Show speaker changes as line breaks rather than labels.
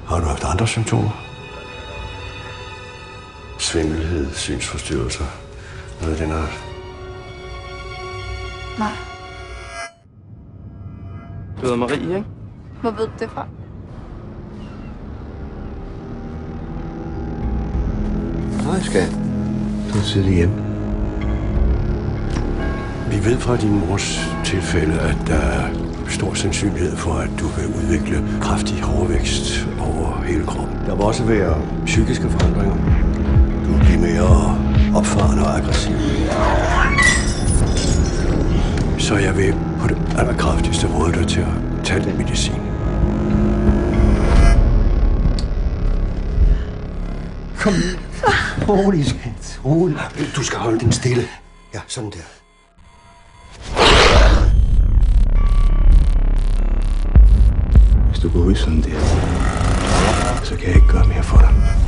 Har du haft andre symptomer? Svimmelhed, synsforstyrrelser, noget af den art?
Nej.
Du hedder Marie, ikke?
Hvor ved du det fra?
Nej, skat. Du sidder hjemme. Vi ved fra din mors tilfælde, at der er stor sandsynlighed for, at du vil udvikle kraftig overvækst over hele kroppen. Der vil også være psykiske forandringer. Du vil blive mere opfarende og aggressiv. Så jeg vil på det allerkraftigste råde dig til at tage den medicin. Kom nu. Rolig, skat. Rolig. Du skal holde den stille. Ja, sådan der. Hvis du går ud sådan der, så kan jeg ikke gøre mere for dig.